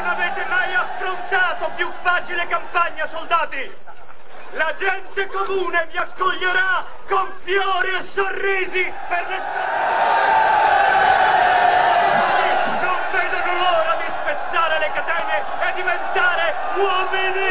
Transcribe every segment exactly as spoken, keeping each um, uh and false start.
avete mai affrontato più facile campagna, soldati! La gente comune vi accoglierà con fiori e sorrisi per le strade. Non vedono l'ora di spezzare le catene e diventare uomini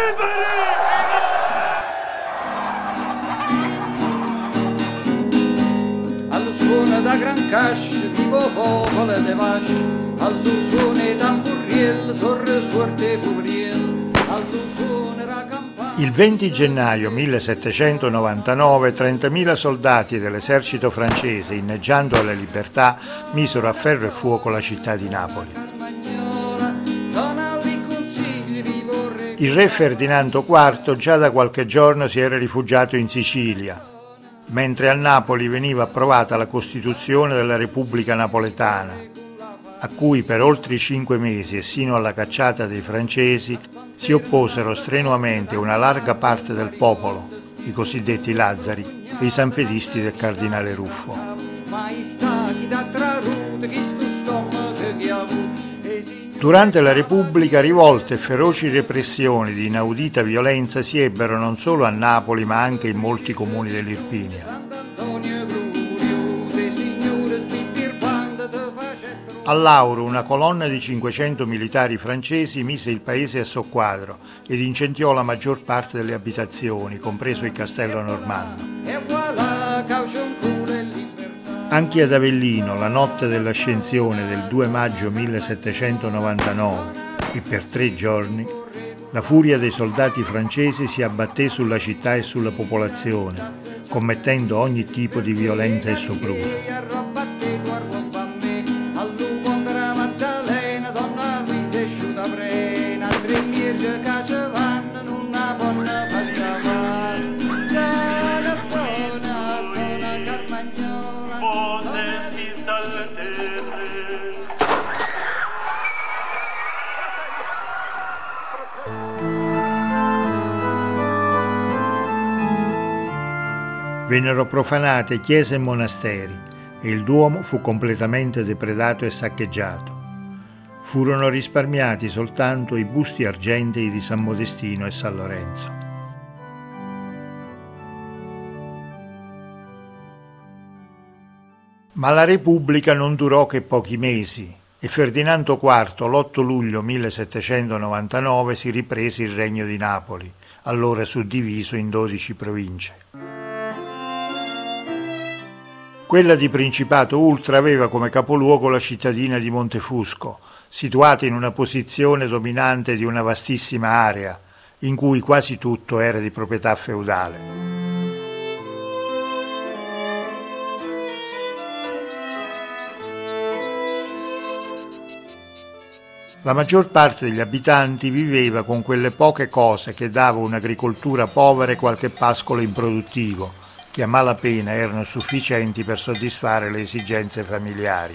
liberi! Allo suono da gran cascio, vivo popolo de vasci, allo suono e tamburiel, sorre suerte puvriel, allo suono da campagna. Il venti gennaio millesettecentonovantanove trentamila soldati dell'esercito francese, inneggiando alla libertà, misero a ferro e fuoco la città di Napoli. Il re Ferdinando quarto già da qualche giorno si era rifugiato in Sicilia, mentre a Napoli veniva approvata la Costituzione della Repubblica Napoletana, a cui per oltre cinque mesi e sino alla cacciata dei francesi si opposero strenuamente una larga parte del popolo, i cosiddetti Lazzari, e i sanfedisti del cardinale Ruffo. Durante la Repubblica rivolte e feroci repressioni di inaudita violenza si ebbero non solo a Napoli ma anche in molti comuni dell'Irpinia. A Lauro una colonna di cinquecento militari francesi mise il paese a soqquadro ed incendiò la maggior parte delle abitazioni, compreso il castello normanno. Anche ad Avellino, la notte dell'Ascensione del due maggio millesettecentonovantanove, e per tre giorni, la furia dei soldati francesi si abbatté sulla città e sulla popolazione, commettendo ogni tipo di violenza e sopruso. Vennero profanate chiese e monasteri e il Duomo fu completamente depredato e saccheggiato. Furono risparmiati soltanto i busti argentei di San Modestino e San Lorenzo. Ma la Repubblica non durò che pochi mesi e Ferdinando quarto l'otto luglio millesettecentonovantanove si riprese il regno di Napoli, allora suddiviso in dodici province. Quella di Principato Ultra aveva come capoluogo la cittadina di Montefusco, situata in una posizione dominante di una vastissima area, in cui quasi tutto era di proprietà feudale. La maggior parte degli abitanti viveva con quelle poche cose che dava un'agricoltura povera e qualche pascolo improduttivo, che a malapena erano sufficienti per soddisfare le esigenze familiari.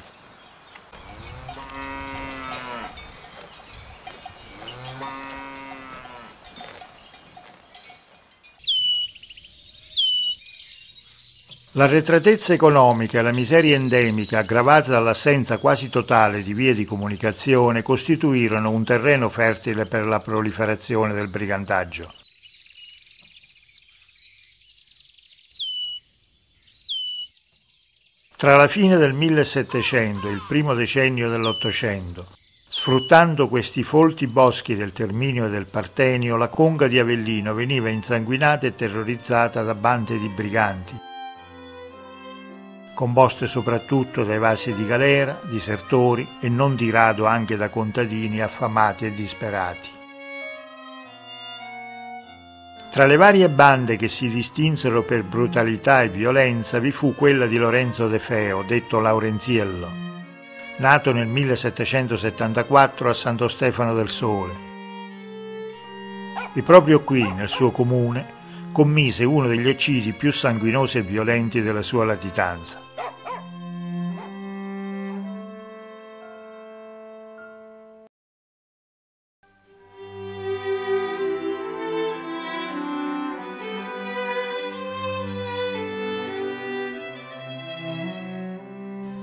L'arretratezza economica e la miseria endemica, aggravata dall'assenza quasi totale di vie di comunicazione, costituirono un terreno fertile per la proliferazione del brigantaggio. Tra la fine del millesettecento e il primo decennio dell'Ottocento, sfruttando questi folti boschi del Terminio e del Partenio, la conca di Avellino veniva insanguinata e terrorizzata da bande di briganti, composte soprattutto da evasi di galera, disertori e non di rado anche da contadini affamati e disperati. Tra le varie bande che si distinsero per brutalità e violenza vi fu quella di Lorenzo De Feo, detto Laurenziello, nato nel millesettecentosettantaquattro a Santo Stefano del Sole. E proprio qui, nel suo comune, commise uno degli eccidi più sanguinosi e violenti della sua latitanza.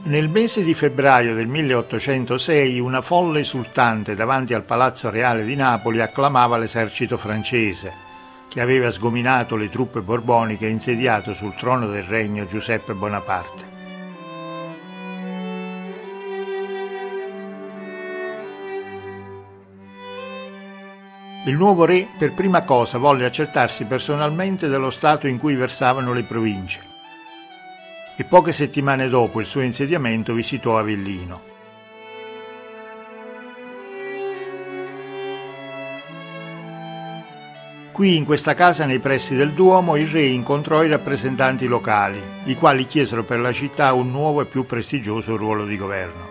Nel mese di febbraio del milleottocentosei una folla esultante davanti al Palazzo Reale di Napoli acclamava l'esercito francese, che aveva sgominato le truppe borboniche e insediato sul trono del regno Giuseppe Bonaparte. Il nuovo re per prima cosa volle accertarsi personalmente dello stato in cui versavano le province e poche settimane dopo il suo insediamento visitò Avellino. Qui, in questa casa nei pressi del Duomo, il re incontrò i rappresentanti locali, i quali chiesero per la città un nuovo e più prestigioso ruolo di governo.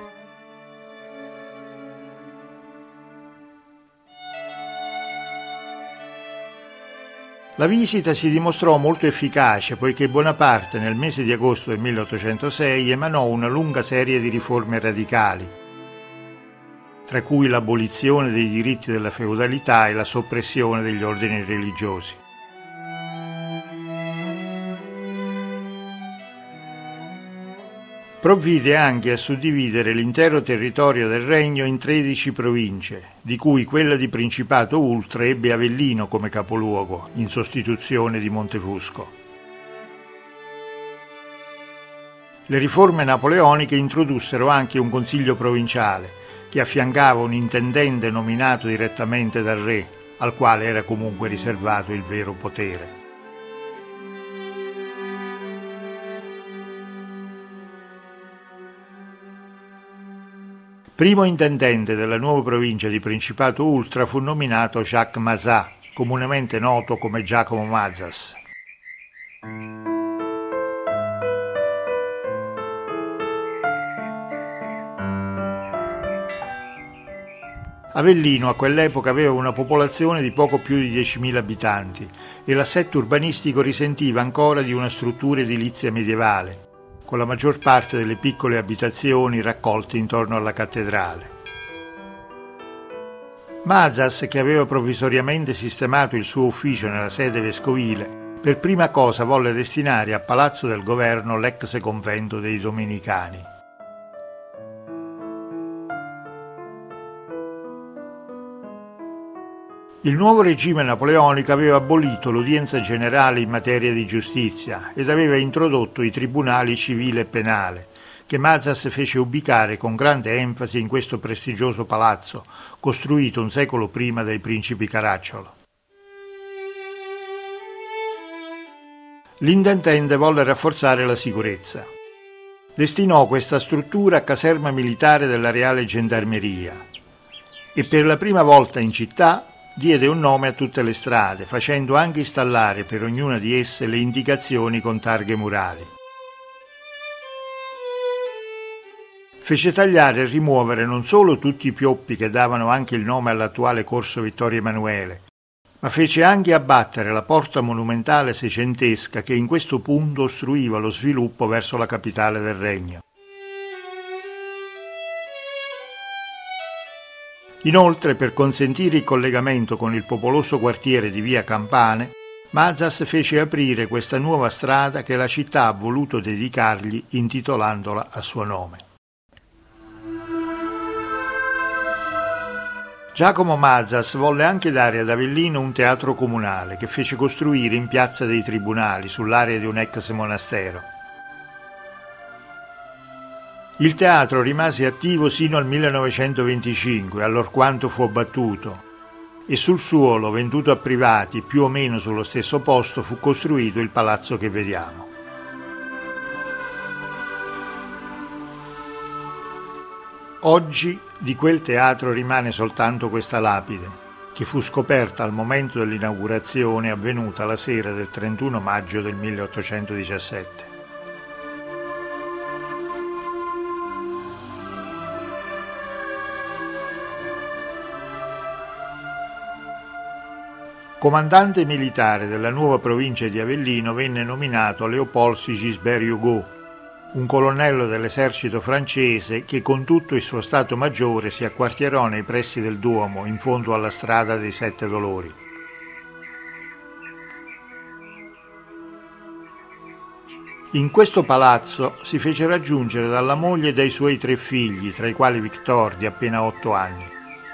La visita si dimostrò molto efficace poiché Bonaparte nel mese di agosto del milleottocentosei emanò una lunga serie di riforme radicali, tra cui l'abolizione dei diritti della feudalità e la soppressione degli ordini religiosi. Provvide anche a suddividere l'intero territorio del regno in tredici province, di cui quella di Principato Ultra ebbe Avellino come capoluogo, in sostituzione di Montefusco. Le riforme napoleoniche introdussero anche un consiglio provinciale, che affiancava un intendente nominato direttamente dal re, al quale era comunque riservato il vero potere. Primo intendente della nuova provincia di Principato Ultra fu nominato Jacques Mazat, comunemente noto come Giacomo Mazas. Avellino a quell'epoca aveva una popolazione di poco più di diecimila abitanti e l'assetto urbanistico risentiva ancora di una struttura edilizia medievale, con la maggior parte delle piccole abitazioni raccolte intorno alla cattedrale. Mazas, che aveva provvisoriamente sistemato il suo ufficio nella sede vescovile, per prima cosa volle destinare a Palazzo del Governo l'ex convento dei Domenicani. Il nuovo regime napoleonico aveva abolito l'udienza generale in materia di giustizia ed aveva introdotto i tribunali civile e penale, che Mazas fece ubicare con grande enfasi in questo prestigioso palazzo, costruito un secolo prima dai principi Caracciolo. L'intendente volle rafforzare la sicurezza. Destinò questa struttura a caserma militare della Reale Gendarmeria e per la prima volta in città diede un nome a tutte le strade, facendo anche installare per ognuna di esse le indicazioni con targhe murali. Fece tagliare e rimuovere non solo tutti i pioppi che davano anche il nome all'attuale corso Vittorio Emanuele, ma fece anche abbattere la porta monumentale seicentesca che in questo punto ostruiva lo sviluppo verso la capitale del regno. Inoltre, per consentire il collegamento con il popoloso quartiere di Via Campane, Mazas fece aprire questa nuova strada che la città ha voluto dedicargli intitolandola a suo nome. Giacomo Mazas volle anche dare ad Avellino un teatro comunale che fece costruire in Piazza dei Tribunali, sull'area di un ex monastero. Il teatro rimase attivo sino al millenovecentoventicinque, allorquando fu abbattuto, e sul suolo, venduto a privati più o meno sullo stesso posto, fu costruito il palazzo che vediamo. Oggi di quel teatro rimane soltanto questa lapide, che fu scoperta al momento dell'inaugurazione avvenuta la sera del trentuno maggio del milleottocentodiciassette. Comandante militare della nuova provincia di Avellino venne nominato Léopold Sigisbert-Hugo, un colonnello dell'esercito francese che con tutto il suo stato maggiore si acquartierò nei pressi del Duomo, in fondo alla strada dei Sette Dolori. In questo palazzo si fece raggiungere dalla moglie e dai suoi tre figli, tra i quali Victor, di appena otto anni.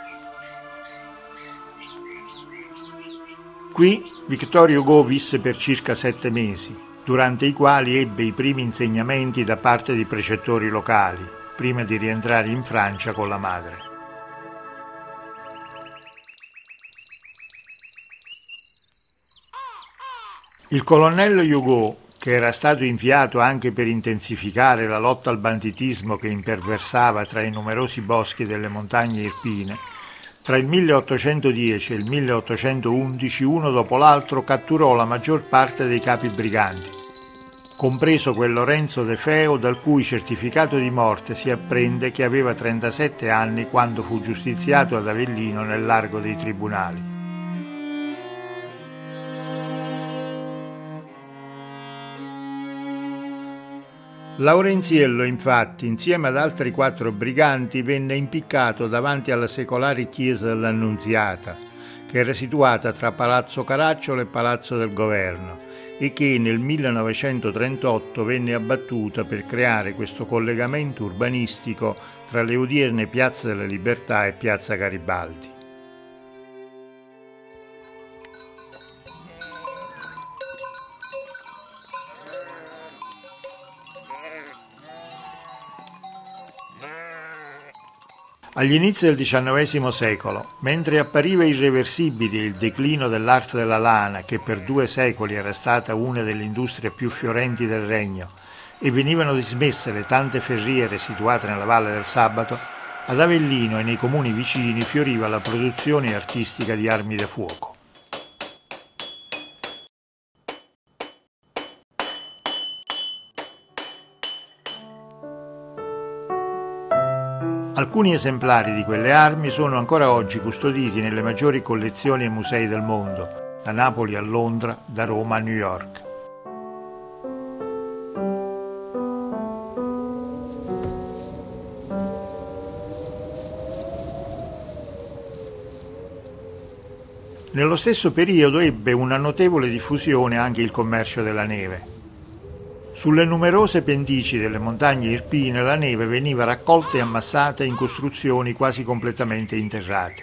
Qui Victor Hugo visse per circa sette mesi, durante i quali ebbe i primi insegnamenti da parte di precettori locali, prima di rientrare in Francia con la madre. Il colonnello Hugo, che era stato inviato anche per intensificare la lotta al banditismo che imperversava tra i numerosi boschi delle montagne irpine, tra il milleottocentodieci e il milleottocentoundici uno dopo l'altro catturò la maggior parte dei capi briganti, compreso quel Lorenzo De Feo dal cui certificato di morte si apprende che aveva trentasette anni quando fu giustiziato ad Avellino nel largo dei tribunali. Laurenziello, infatti, insieme ad altri quattro briganti, venne impiccato davanti alla secolare chiesa dell'Annunziata, che era situata tra Palazzo Caracciolo e Palazzo del Governo, e che nel millenovecentotrentotto venne abbattuta per creare questo collegamento urbanistico tra le odierne Piazza della Libertà e Piazza Garibaldi. Agli inizi del diciannovesimo secolo, mentre appariva irreversibile il declino dell'arte della lana, che per due secoli era stata una delle industrie più fiorenti del regno, e venivano dismesse le tante ferriere situate nella Valle del Sabato, ad Avellino e nei comuni vicini fioriva la produzione artistica di armi da fuoco. Alcuni esemplari di quelle armi sono ancora oggi custoditi nelle maggiori collezioni e musei del mondo, da Napoli a Londra, da Roma a New York. Nello stesso periodo ebbe una notevole diffusione anche il commercio della neve. Sulle numerose pendici delle montagne irpine la neve veniva raccolta e ammassata in costruzioni quasi completamente interrate.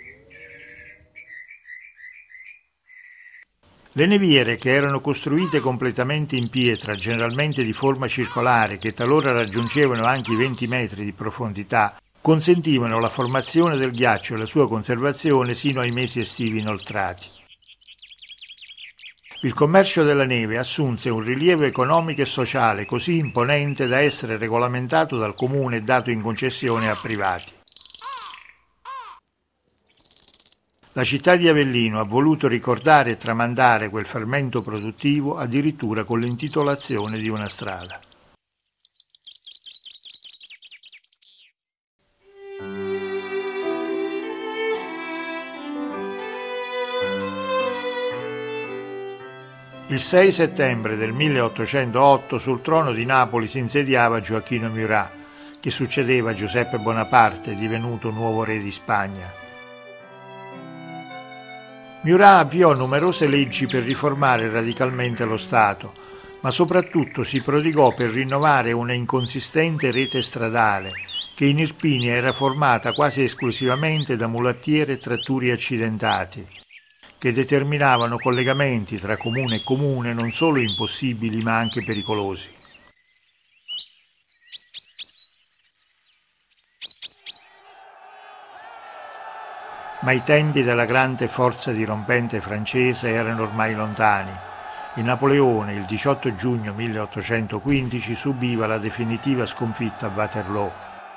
Le neviere, che erano costruite completamente in pietra, generalmente di forma circolare, che talora raggiungevano anche i venti metri di profondità, consentivano la formazione del ghiaccio e la sua conservazione sino ai mesi estivi inoltrati. Il commercio della neve assunse un rilievo economico e sociale così imponente da essere regolamentato dal comune e dato in concessione a privati. La città di Avellino ha voluto ricordare e tramandare quel fermento produttivo addirittura con l'intitolazione di una strada. Il sei settembre del milleottocentootto sul trono di Napoli si insediava Gioacchino Murat, che succedeva a Giuseppe Bonaparte, divenuto nuovo re di Spagna. Murat avviò numerose leggi per riformare radicalmente lo Stato, ma soprattutto si prodigò per rinnovare una inconsistente rete stradale, che in Irpinia era formata quasi esclusivamente da mulattiere e tratturi accidentati, che determinavano collegamenti tra comune e comune non solo impossibili ma anche pericolosi. Ma i tempi della grande forza dirompente francese erano ormai lontani e Napoleone, il diciotto giugno milleottocentoquindici, subiva la definitiva sconfitta a Waterloo.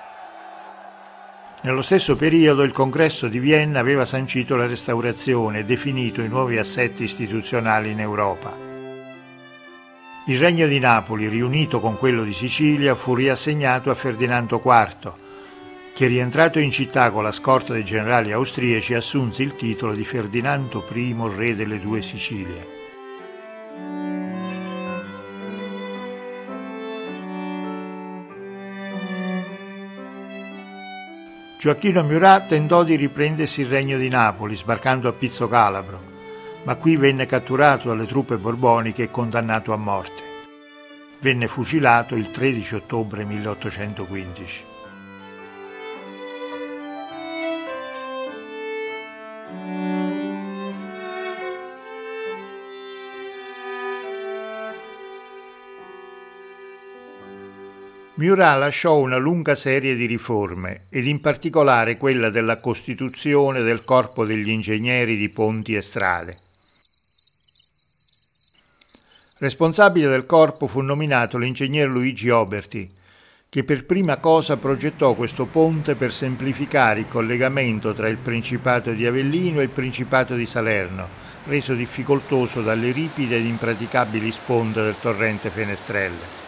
Nello stesso periodo il Congresso di Vienna aveva sancito la restaurazione e definito i nuovi assetti istituzionali in Europa. Il Regno di Napoli, riunito con quello di Sicilia, fu riassegnato a Ferdinando quarto, che rientrato in città con la scorta dei generali austriaci assunse il titolo di Ferdinando primo, re delle due Sicilie. Gioacchino Murat tentò di riprendersi il regno di Napoli, sbarcando a Pizzo Calabro, ma qui venne catturato dalle truppe borboniche e condannato a morte. Venne fucilato il tredici ottobre milleottocentoquindici. Murat lasciò una lunga serie di riforme, ed in particolare quella della costituzione del Corpo degli Ingegneri di Ponti e Strade. Responsabile del corpo fu nominato l'ingegner Luigi Oberti, che per prima cosa progettò questo ponte per semplificare il collegamento tra il Principato di Avellino e il Principato di Salerno, reso difficoltoso dalle ripide ed impraticabili sponde del torrente Fenestrelle.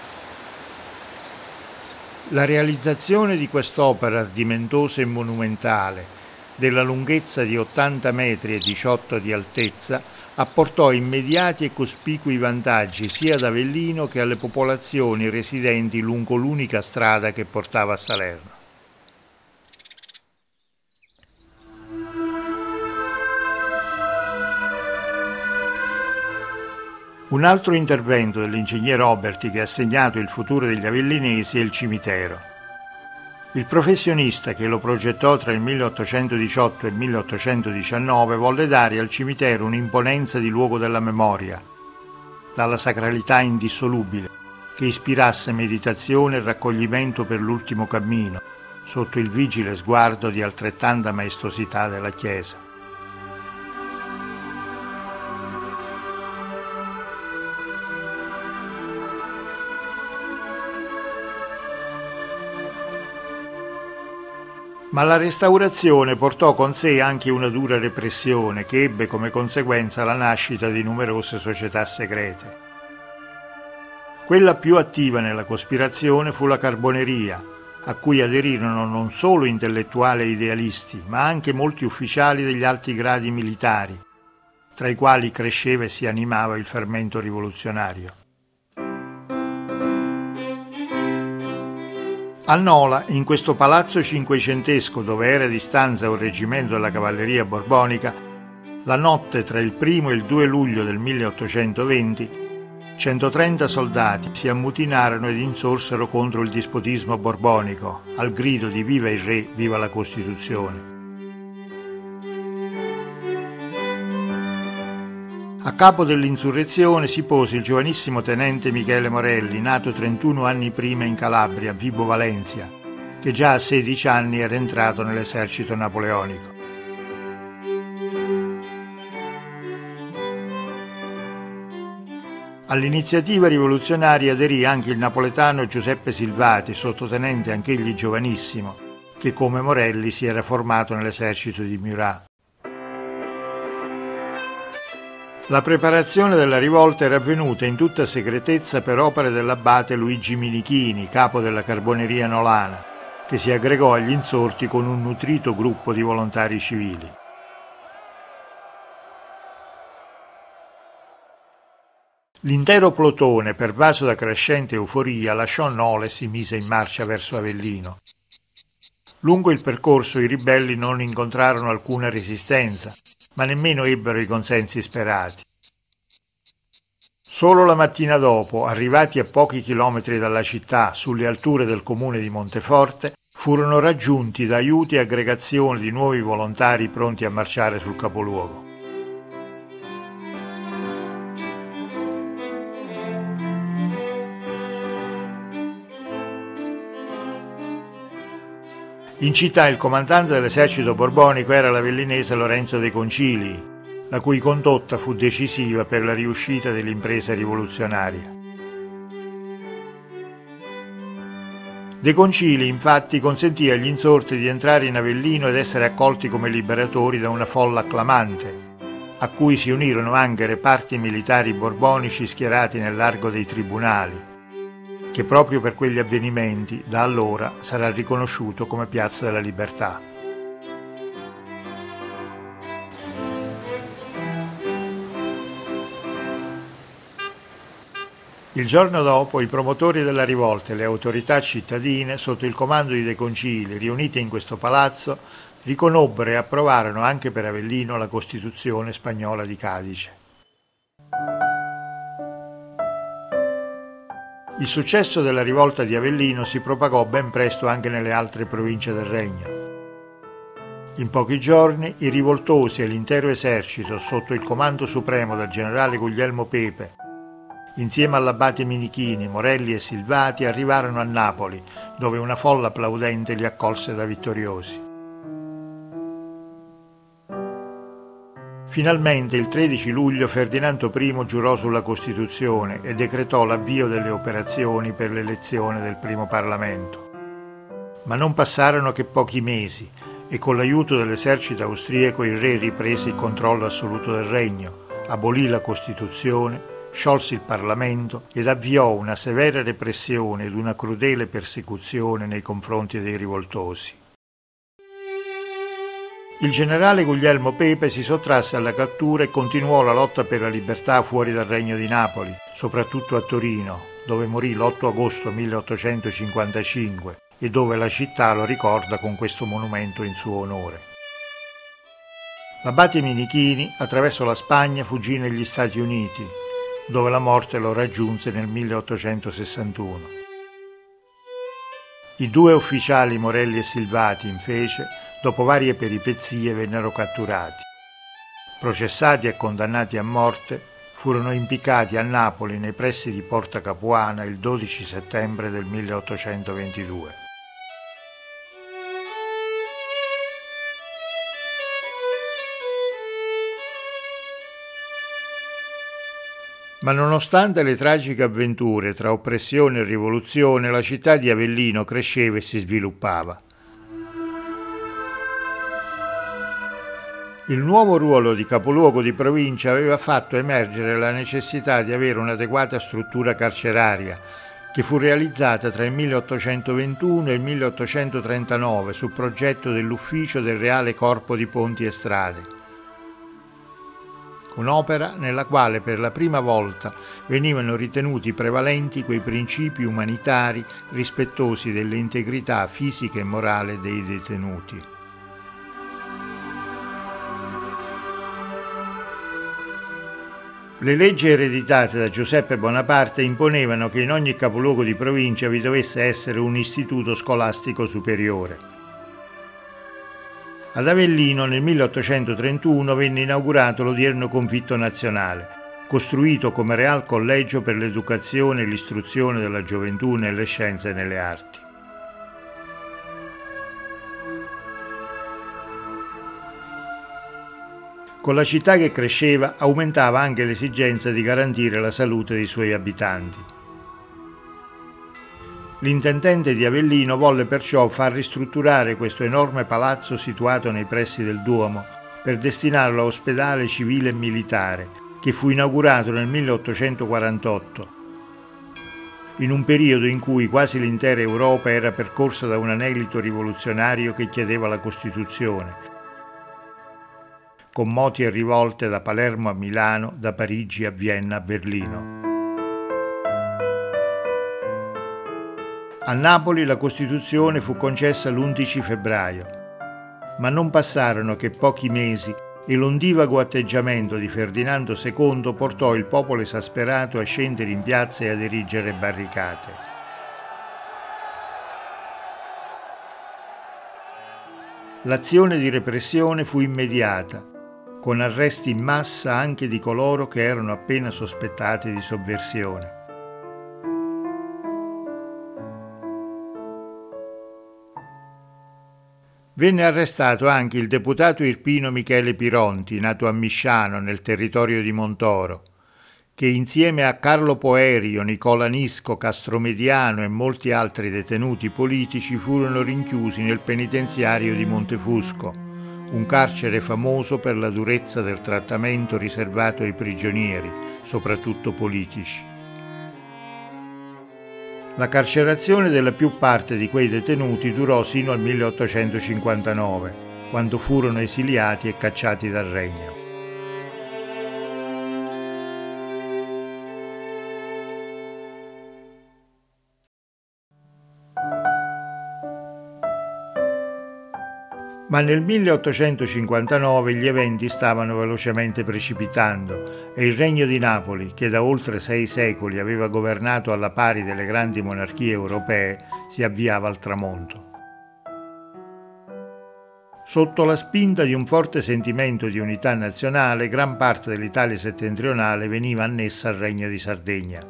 La realizzazione di quest'opera ardimentosa e monumentale, della lunghezza di ottanta metri e diciotto di altezza, apportò immediati e cospicui vantaggi sia ad Avellino che alle popolazioni residenti lungo l'unica strada che portava a Salerno. Un altro intervento dell'ingegner Oberti che ha segnato il futuro degli avellinesi è il cimitero. Il professionista che lo progettò tra il milleottocentodiciotto e il milleottocentodiciannove volle dare al cimitero un'imponenza di luogo della memoria, dalla sacralità indissolubile, che ispirasse meditazione e raccoglimento per l'ultimo cammino, sotto il vigile sguardo di altrettanta maestosità della Chiesa. Ma la restaurazione portò con sé anche una dura repressione che ebbe come conseguenza la nascita di numerose società segrete. Quella più attiva nella cospirazione fu la Carboneria, a cui aderirono non solo intellettuali e idealisti, ma anche molti ufficiali degli alti gradi militari, tra i quali cresceva e si animava il fermento rivoluzionario. A Nola, in questo palazzo cinquecentesco dove era di stanza un reggimento della cavalleria borbonica, la notte tra il primo e il due luglio del milleottocentoventi, centotrenta soldati si ammutinarono ed insorsero contro il dispotismo borbonico, al grido di «Viva il re, viva la Costituzione». A capo dell'insurrezione si pose il giovanissimo tenente Michele Morelli, nato trentuno anni prima in Calabria, Vibo Valencia, che già a sedici anni era entrato nell'esercito napoleonico. All'iniziativa rivoluzionaria aderì anche il napoletano Giuseppe Silvati, sottotenente anch'egli giovanissimo, che come Morelli si era formato nell'esercito di Murat. La preparazione della rivolta era avvenuta in tutta segretezza per opere dell'abate Luigi Minichini, capo della Carboneria nolana, che si aggregò agli insorti con un nutrito gruppo di volontari civili. L'intero plotone, pervaso da crescente euforia, lasciò Nola e si mise in marcia verso Avellino. Lungo il percorso i ribelli non incontrarono alcuna resistenza, ma nemmeno ebbero i consensi sperati. Solo la mattina dopo, arrivati a pochi chilometri dalla città, sulle alture del comune di Monteforte, furono raggiunti da aiuti e aggregazioni di nuovi volontari pronti a marciare sul capoluogo. In città il comandante dell'esercito borbonico era l'avellinese Lorenzo De Concilii, la cui condotta fu decisiva per la riuscita dell'impresa rivoluzionaria. De Concilii, infatti, consentì agli insorti di entrare in Avellino ed essere accolti come liberatori da una folla acclamante, a cui si unirono anche reparti militari borbonici schierati nel largo dei tribunali, che proprio per quegli avvenimenti da allora sarà riconosciuto come Piazza della Libertà. Il giorno dopo i promotori della rivolta e le autorità cittadine, sotto il comando di De Concilii, riunite in questo palazzo, riconobbero e approvarono anche per Avellino la Costituzione spagnola di Cadice. Il successo della rivolta di Avellino si propagò ben presto anche nelle altre province del regno. In pochi giorni i rivoltosi e l'intero esercito, sotto il comando supremo del generale Guglielmo Pepe, insieme all'abate Minichini, Morelli e Silvati, arrivarono a Napoli, dove una folla applaudente li accolse da vittoriosi. Finalmente, il tredici luglio, Ferdinando primo giurò sulla Costituzione e decretò l'avvio delle operazioni per l'elezione del primo Parlamento. Ma non passarono che pochi mesi e con l'aiuto dell'esercito austriaco il re riprese il controllo assoluto del regno, abolì la Costituzione, sciolse il Parlamento ed avviò una severa repressione ed una crudele persecuzione nei confronti dei rivoltosi. Il generale Guglielmo Pepe si sottrasse alla cattura e continuò la lotta per la libertà fuori dal Regno di Napoli, soprattutto a Torino, dove morì l'otto agosto milleottocentocinquantacinque e dove la città lo ricorda con questo monumento in suo onore. L'abate Minichini, attraverso la Spagna, fuggì negli Stati Uniti, dove la morte lo raggiunse nel milleottocentosessantuno. I due ufficiali Morelli e Silvati, invece, dopo varie peripezie vennero catturati. Processati e condannati a morte, furono impiccati a Napoli nei pressi di Porta Capuana il dodici settembre del milleottocentoventidue. Ma nonostante le tragiche avventure tra oppressione e rivoluzione, la città di Avellino cresceva e si sviluppava. Il nuovo ruolo di capoluogo di provincia aveva fatto emergere la necessità di avere un'adeguata struttura carceraria, che fu realizzata tra il milleottocentoventuno e il milleottocentotrentanove su progetto dell'Ufficio del Reale Corpo di Ponti e Strade. Un'opera nella quale per la prima volta venivano ritenuti prevalenti quei principi umanitari rispettosi dell'integrità fisica e morale dei detenuti. Le leggi ereditate da Giuseppe Bonaparte imponevano che in ogni capoluogo di provincia vi dovesse essere un istituto scolastico superiore. Ad Avellino nel milleottocentotrentuno venne inaugurato l'odierno Confitto Nazionale, costruito come Real Collegio per l'educazione e l'istruzione della gioventù nelle scienze e nelle arti. Con la città che cresceva aumentava anche l'esigenza di garantire la salute dei suoi abitanti. L'intendente di Avellino volle perciò far ristrutturare questo enorme palazzo situato nei pressi del Duomo per destinarlo a ospedale civile e militare, che fu inaugurato nel milleottocentoquarantotto, in un periodo in cui quasi l'intera Europa era percorsa da un anelito rivoluzionario che chiedeva la Costituzione, con moti e rivolte da Palermo a Milano, da Parigi a Vienna a Berlino. A Napoli la Costituzione fu concessa l'undici febbraio, ma non passarono che pochi mesi e l'ondivago atteggiamento di Ferdinando secondo portò il popolo esasperato a scendere in piazza e ad erigere barricate. L'azione di repressione fu immediata, con arresti in massa anche di coloro che erano appena sospettati di sovversione. Venne arrestato anche il deputato irpino Michele Pironti, nato a Misciano, nel territorio di Montoro, che insieme a Carlo Poerio, Nicola Nisco, Castromediano e molti altri detenuti politici furono rinchiusi nel penitenziario di Montefusco, un carcere famoso per la durezza del trattamento riservato ai prigionieri, soprattutto politici. La carcerazione della più parte di quei detenuti durò sino al milleottocentocinquantanove, quando furono esiliati e cacciati dal regno. Ma nel milleottocentocinquantanove gli eventi stavano velocemente precipitando e il Regno di Napoli, che da oltre sei secoli aveva governato alla pari delle grandi monarchie europee, si avviava al tramonto. Sotto la spinta di un forte sentimento di unità nazionale, gran parte dell'Italia settentrionale veniva annessa al Regno di Sardegna.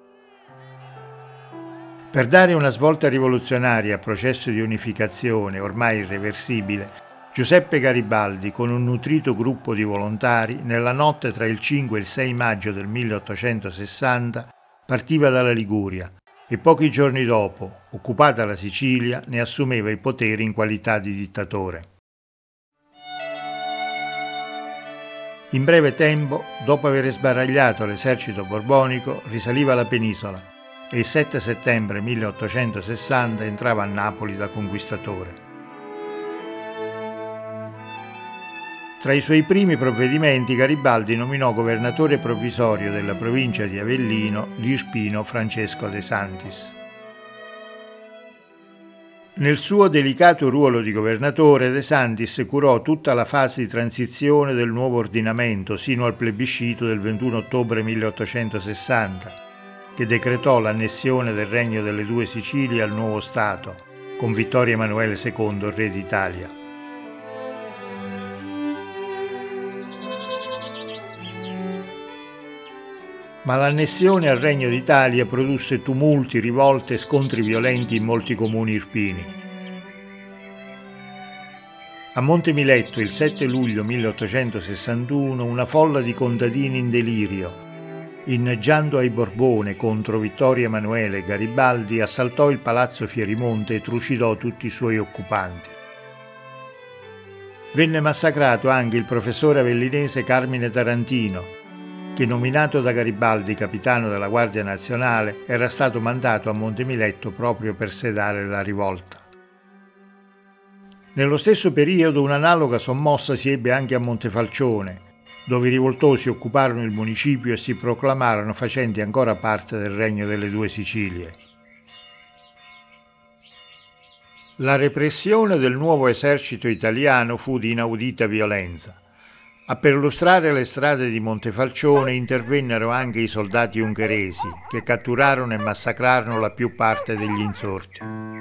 Per dare una svolta rivoluzionaria al processo di unificazione ormai irreversibile, Giuseppe Garibaldi, con un nutrito gruppo di volontari, nella notte tra il cinque e il sei maggio del milleottocentosessanta, partiva dalla Liguria e pochi giorni dopo, occupata la Sicilia, ne assumeva i poteri in qualità di dittatore. In breve tempo, dopo aver sbaragliato l'esercito borbonico, risaliva la penisola e il sette settembre milleottocentosessanta entrava a Napoli da conquistatore. Tra i suoi primi provvedimenti Garibaldi nominò governatore provvisorio della provincia di Avellino l'irpino Francesco De Santis. Nel suo delicato ruolo di governatore, De Santis curò tutta la fase di transizione del nuovo ordinamento sino al plebiscito del ventuno ottobre milleottocentosessanta, che decretò l'annessione del Regno delle Due Sicilie al nuovo Stato, con Vittorio Emanuele secondo, re d'Italia. Ma l'annessione al Regno d'Italia produsse tumulti, rivolte e scontri violenti in molti comuni irpini. A Montemiletto, il sette luglio milleottocentosessantuno, una folla di contadini in delirio, inneggiando ai Borbone contro Vittorio Emanuele e Garibaldi, assaltò il palazzo Fierimonte e trucidò tutti i suoi occupanti. Venne massacrato anche il professore avellinese Carmine Tarantino, che, nominato da Garibaldi capitano della Guardia Nazionale, era stato mandato a Montemiletto proprio per sedare la rivolta. Nello stesso periodo un'analoga sommossa si ebbe anche a Montefalcione, dove i rivoltosi occuparono il municipio e si proclamarono facenti ancora parte del Regno delle Due Sicilie. La repressione del nuovo esercito italiano fu di inaudita violenza. A perlustrare le strade di Montefalcione intervennero anche i soldati ungheresi, che catturarono e massacrarono la più parte degli insorti.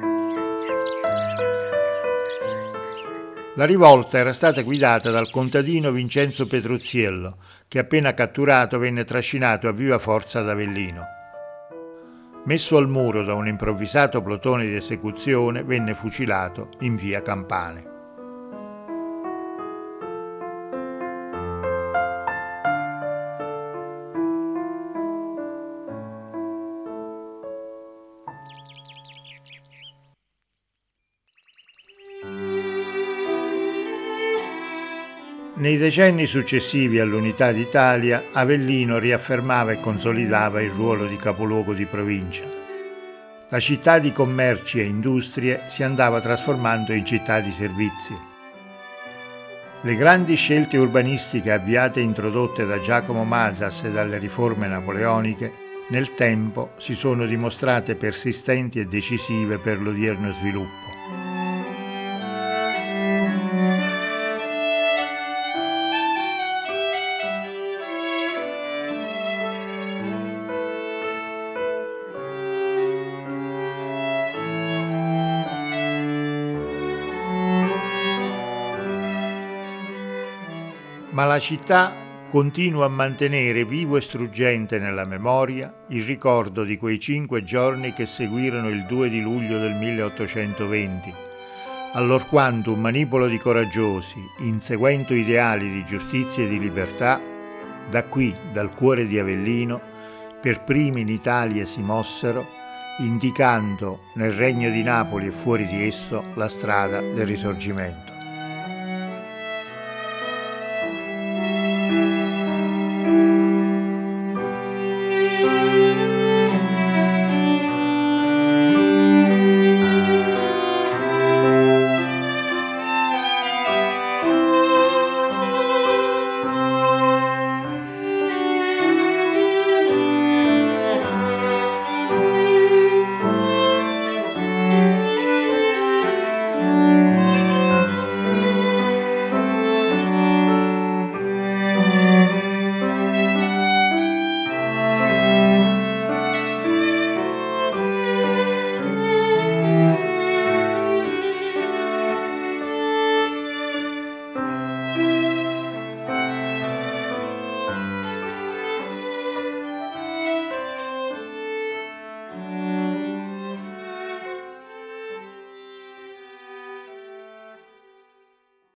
La rivolta era stata guidata dal contadino Vincenzo Petruzziello, che appena catturato venne trascinato a viva forza ad Avellino. Messo al muro da un improvvisato plotone di esecuzione, venne fucilato in via Campane. Nei decenni successivi all'unità d'Italia, Avellino riaffermava e consolidava il ruolo di capoluogo di provincia. La città di commerci e industrie si andava trasformando in città di servizi. Le grandi scelte urbanistiche avviate e introdotte da Giacomo Masas e dalle riforme napoleoniche, nel tempo si sono dimostrate persistenti e decisive per l'odierno sviluppo. Ma la città continua a mantenere vivo e struggente nella memoria il ricordo di quei cinque giorni che seguirono il due di luglio del milleottocentoventi, allorquando un manipolo di coraggiosi, inseguendo ideali di giustizia e di libertà, da qui, dal cuore di Avellino, per primi in Italia si mossero, indicando nel Regno di Napoli e fuori di esso la strada del Risorgimento.